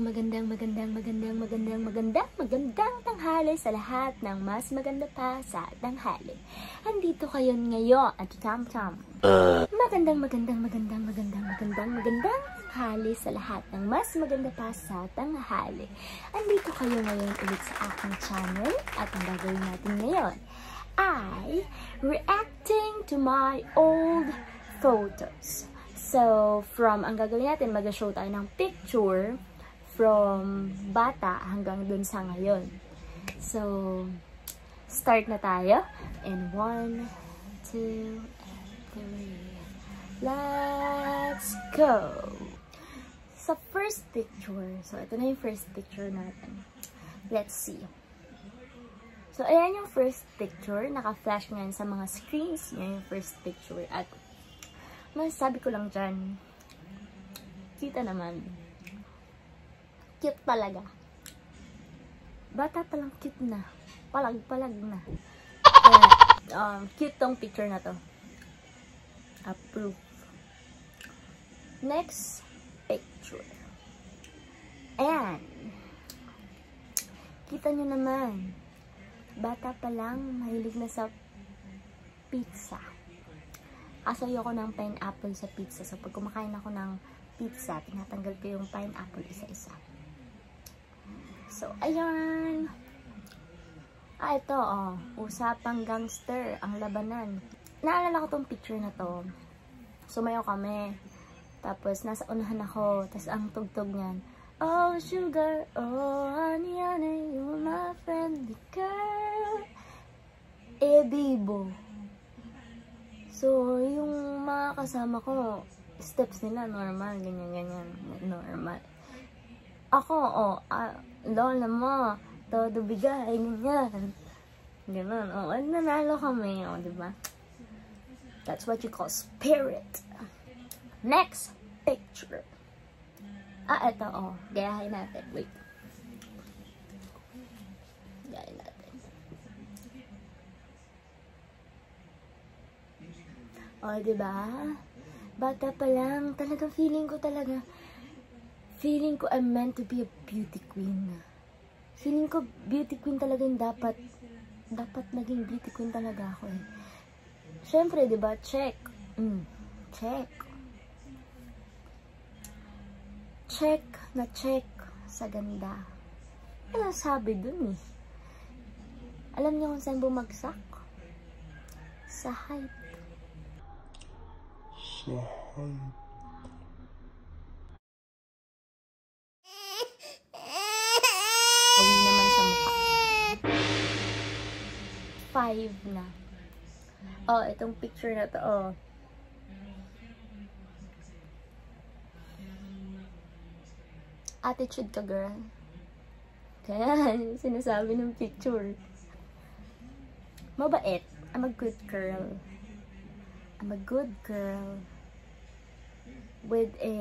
magandang tanghali sa lahat ng mas maganda pa sa tanghali. Andito kayo ngayon at magandang tanghali sa lahat ng mas maganda pa sa tanghali. Andito kayo ngayon ulit sa aking channel at ang gagawin natin ngayon ay reacting to my old photos. So, ang gagawin natin, mag-show tayo ng picture from bata hanggang dun sa ngayon. So, start na tayo. And 1, 2, and 3. Let's go! Sa first picture, so ito na yung first picture natin. Let's see. So, ayan yung first picture. Naka-flash ngayon sa mga screens. Yan yung first picture. At masasabi ko lang dyan, kita naman. Cute talaga. Bata palang cute na. Palag-palag na. Kaya, cute tong picture na to. Approve. Next picture. Ayan. Kita nyo naman. Bata pa lang, mahilig na sa pizza. Kaso ayoko ng pineapple sa pizza. So, pag kumakain ako ng pizza, tinatanggal ko yung pineapple isa-isa. So, ayan. Ito, usapang gangster, ang labanan. Naalala ko tong picture na to. Sumayaw kami. Tapos, nasa unahan ako. Tapos, ang tugtog niyan, oh, sugar, oh, honey, honey, you're my friendly girl. Bibo. So, yung mga kasama ko, steps nila, normal, ganyan-ganyan, normal. Ako, lola mo, todo bigay, ganyan. Ganun, nanalo kami, diba? That's what you call spirit. Next picture. Ito, gayahin natin, wait. Gayahin natin. Diba? Bata pa lang, talagang feeling ko I'm meant to be a beauty queen. Feeling ko beauty queen talaga yung dapat naging beauty queen talaga ako eh. Syempre, diba? Check. Check. Check na check sa ganda. Ano sabi dun eh? Alam niyo kung saan bumagsak? Sa height. Awin naman sa mukha. 5 na. Itong picture na to, attitude ka, girl. Kaya, sinasabi ng picture. Mabait. I'm a good girl. I'm a good girl with a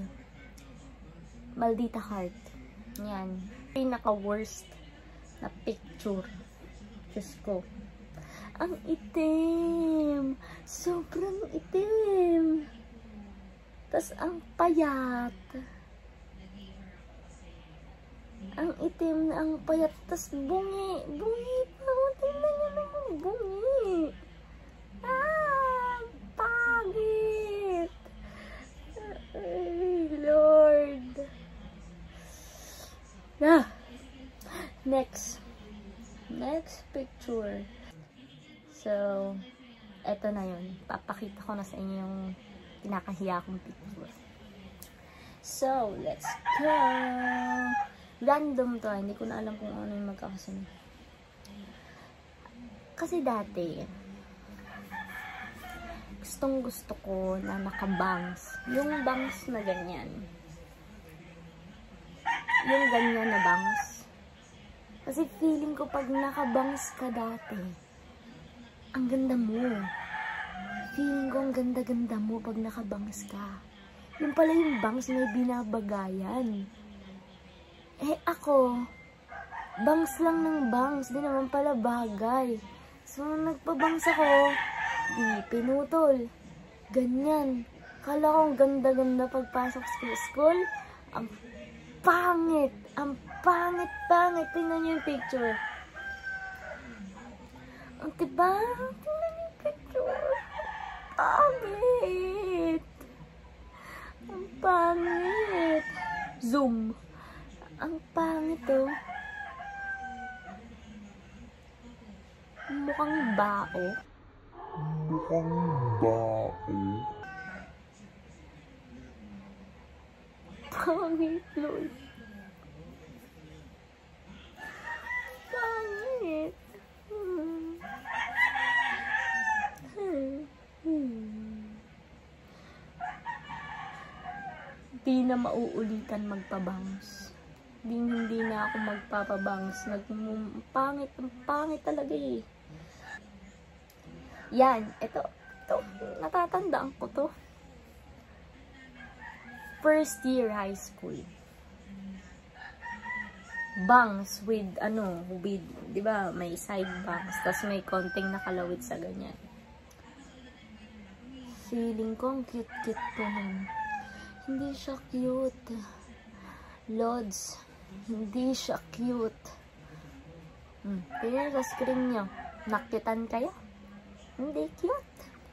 maldita heart. Yan. Pinaka-worst na picture. Diyos ko. Ang itim. Sobrang itim. Tas ang payat. Ang itim na ang payat. Tas bungi. Bungi pa. Tingnan nyo naman. Bungi. Pagit. Lord. Next picture. So, eto na yun. Papakita ko na sa inyo yung kinakahiya kong picture. So, let's go. Random to. Hindi ko na alam kung ano yung magkakasunod. Kasi dati, gusto ko na nakabangs. Yung bangs na ganyan. Yung ganyan na bangs. Kasi feeling ko pag nakabangs ka dati, ang ganda mo. Feeling ko ang ganda-ganda mo pag nakabangs ka. Yung pala yung bangs may binabagayan. Ako, bangs lang ng bangs. Di naman pala bagay. So, nagpabangs ako. Pinutol. Ganyan. Kala ko ang ganda-ganda pagpasok sa school. pangit! Ang pangit! Tingnan niyo yung picture. Ang diba? Tingnan niyo yung picture. Pangit! Ang pangit! Zoom! Ang pangit, oh. Mukhang bao. Pangit, Lord. Pangit. Di na mauulitan magpabangs. Hindi na ako magpapabangs. Ang pangit talaga eh. Yan, ito, natatandaan ko to. First year high school. Bangs with, di ba, may side bangs, tas may konting nakalawit sa ganyan. Feeling ko ang cute-cute ko nun. Hindi siya cute. Lods, hindi siya cute. Tingnan sa screen nyo. Nakitan kayo? Hindi cute.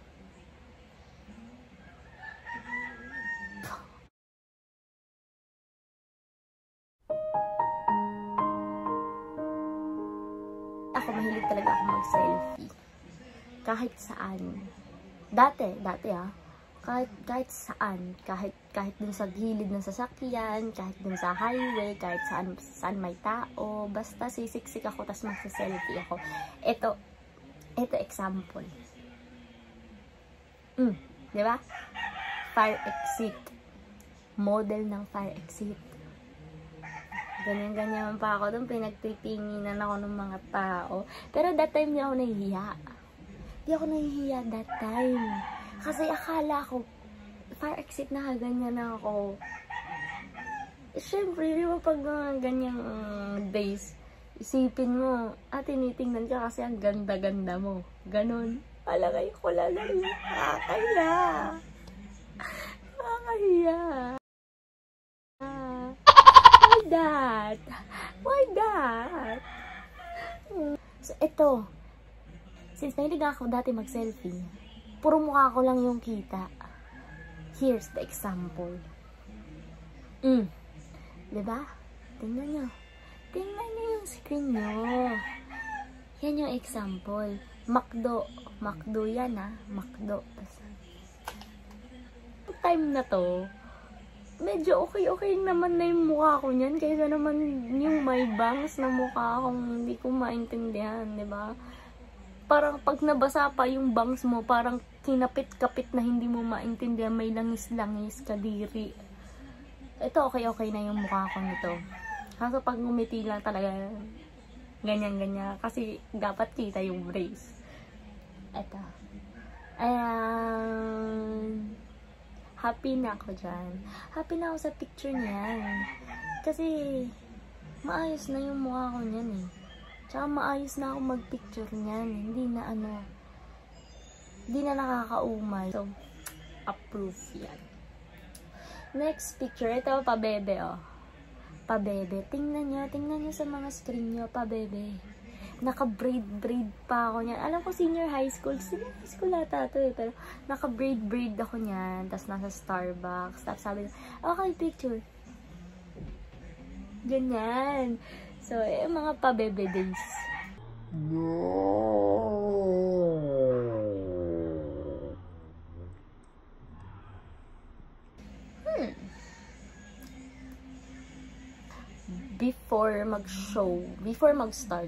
Ako, mahilig talaga ako mag-selfie. Kahit saan. Dati kahit saan. Kahit dun sa gilid ng sasakyan, kahit dun sa highway, kahit saan may tao. Basta sisiksik ako, tas magsa-selfie ako. Ito example. Diba? Fire exit. Model ng fire exit. Ganyan-ganyan pa ako doon. Pinagtitinginan ako ng mga tao. Pero that time, di ako nahihiya. Di ako nahihiya that time. Kasi akala ko, fire exit na ganyan na ako. Siyempre, di ba pag ganyang days, isipin mo, tinitingnan ka kasi ang ganda-ganda mo. Ganon. Palagay ko lang na rin. Nakakahiya. Why that? So, ito. Since mahilig ako dati mag-selfie, puro mukha ko lang yung kita. Here's the example. Diba? Tingnan nyo yung screen nyo. Yan yung example. Macdo yan Macdo. Time na to, medyo okay naman na yung mukha ko niyan. Kaysa naman yung may bangs na mukha akong hindi ko maintindihan, diba? Parang pag nabasa pa yung bangs mo, parang kinapit-kapit na hindi mo maintindihan. May langis-langis, kadiri. Ito, okay na yung mukha ko nito. Kaso pag ngumiti lang talaga, ganyan-ganyan. Kasi dapat kita yung brace. Ito. Happy na ako dyan. Happy na ako sa picture niyan. Kasi, maayos na yung mukha ko niyan eh. Tsaka maayos na ako mag-picture niyan. Hindi na nakakaumay. So, approve yan. Next picture. Ito, pabebe oh. Pabebe. Tingnan nyo sa mga screen nyo. Pabebe. Naka-braid pa ako niyan. Alam ko senior high school ata to eh. Pero naka-braid ako niyan. Tapos nasa Starbucks. Tapos sabi na, okay, picture. Ganyan. So, mga pabebe days. Before mag-start,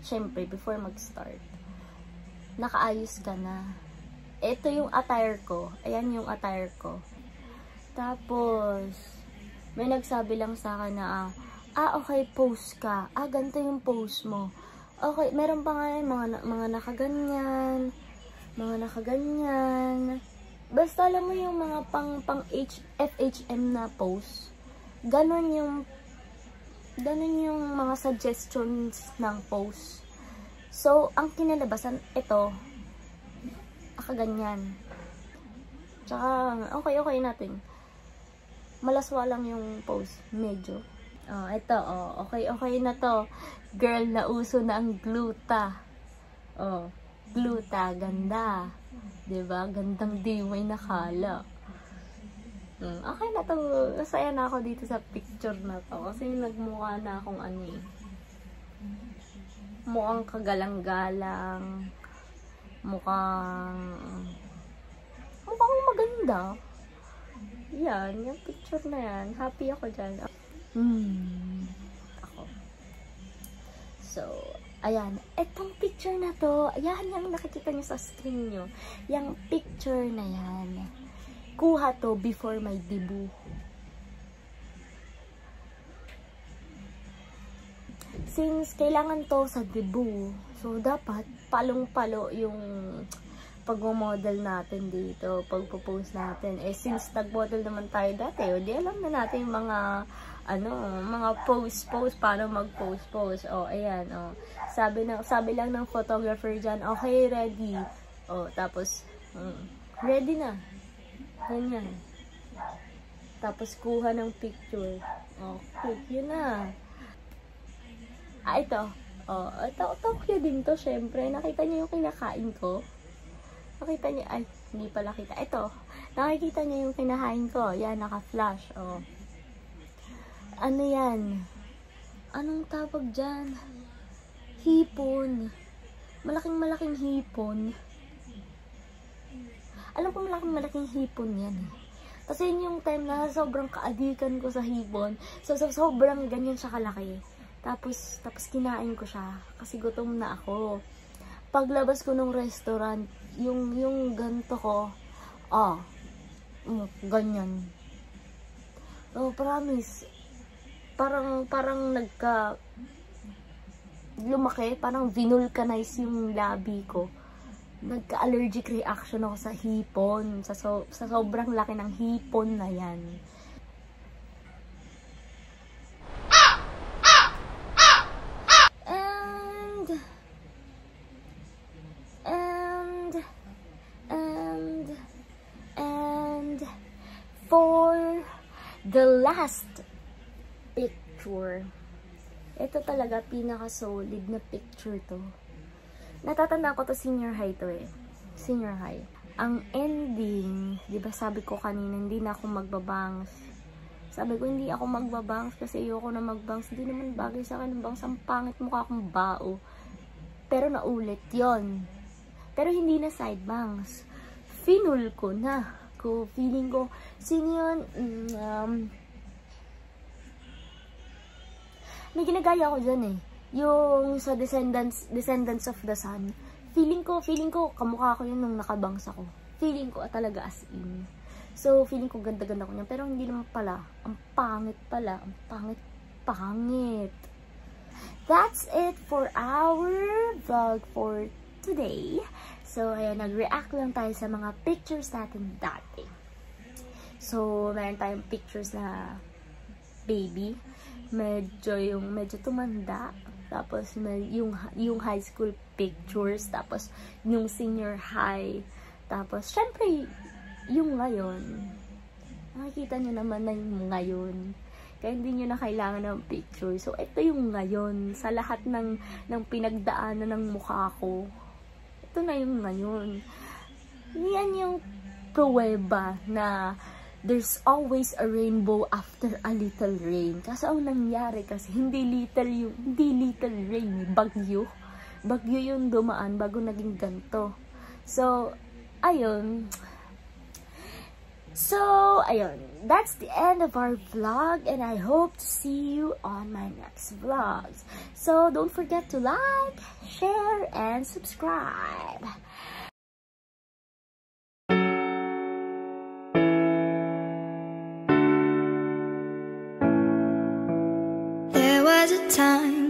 nakaayos ka na. Ito yung attire ko. Ayan yung attire ko. Tapos, may nagsabi lang sa akin na, okay, pose ka. Ganito yung pose mo. Okay, meron pa nga yun, mga nakaganyan. Basta alam mo yung mga pang FHM na pose. Ganon yung mga suggestions ng post. So, ang kinalabasan, ito, ganyan. Tsaka, okay natin. Malaswa lang yung post, medyo. Oh, ito, oh. Okay na to. Girl, nauso na ang gluta. Oh, gluta, ganda. 'Di ba? Gandang dimay na kala. Okay na to. Masaya na ako dito sa picture na to. Kasi nagmukha na akong ano eh. Mukhang kagalang-galang. Mukhang maganda. Yan, yung picture na yan. Happy ako dyan. Ako. So, ayan. Etong picture na to, ayan, yung nakikita nyo sa screen nyo. Yung picture na yan. Kuha to before my debut. Since kailangan to sa debut, so dapat palong-palo yung pag-model natin dito, pag-post natin. Eh, since nag-model naman tayo dati, di alam na natin yung mga, mga post, paano mag-post. Oh, ayan, oh. Sabi lang ng photographer dyan, okay, ready. Oh, tapos, ready na. Ganyan. Tapos, kuha ng picture. Oh, click, yun na. Ito. Oh, ito cute din to, syempre. Nakita niyo yung kinakain ko? Nakita niyo, ay, hindi pala kita. Ito, nakikita niyo yung kinakain ko. Yan, naka-flash. Oh. Ano yan? Anong tawag dyan? Hipon. Malaking hipon. Alam ko malaking hipon yan. Kasi yun yung time na sobrang kaadikan ko sa hipon. So sobrang ganyan siya kalaki. Tapos kinain ko siya. Kasi gutom na ako. Paglabas ko ng restaurant, yung ganto ko, ganyan. Oh, promise. Parang lumaki, parang vinulcanize yung labi ko. Nagka-allergic reaction ako sa hipon. Sa sobrang laki ng hipon na yan. And for the last picture, ito talaga pinaka-solid na picture to. Natatanda ko to, senior high to eh. Senior high. Ang ending, di ba sabi ko kanina, hindi na ako magbabangs. Sabi ko, hindi ako magbabangs kasi ayoko na magbangs. Hindi naman bagay sa akin ng bangs. Ang pangit mukha akong bao. Pero naulit yon. Pero hindi na side bangs. Finul ko na. Feeling ko, sino yun? May ginagaya ko dyan eh. Yung sa Descendants of the Sun, feeling ko, kamukha ko yun nung nakabangs ako. Feeling ko talaga as in. So, feeling ko ganda-ganda ko niya. Pero hindi naman pala. Ang pangit pala. Ang pangit. That's it for our vlog for today. So, ayan, nag-react lang tayo sa mga pictures natin dati. So, meron tayong pictures na baby. Medyo tumanda. Tapos, yung high school pictures. Tapos, yung senior high. Tapos, syempre, yung ngayon. Nakikita nyo naman na yung ngayon. Kaya hindi nyo na kailangan ng picture. So, ito yung ngayon. Sa lahat ng pinagdaanan ng mukha ko. Ito na yung ngayon. Yan yung pruweba na there's always a rainbow after a little rain. Kasi ang nangyari kasi, hindi little rain, bagyo. Bagyo yung dumaan bago naging ganto. So, ayun. That's the end of our vlog, and I hope to see you on my next vlogs. So, don't forget to like, share, and subscribe. There was a time